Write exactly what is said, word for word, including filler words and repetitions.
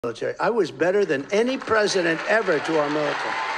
military. I was better than any president ever to our military.